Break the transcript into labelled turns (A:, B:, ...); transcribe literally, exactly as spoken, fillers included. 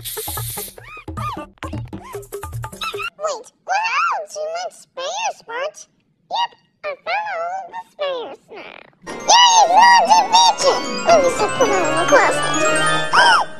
A: Wait, wow, you meant spares, Bart? Yep, I found all the spares now. Yay, we're on the adventure! Oh, we should put it in the closet.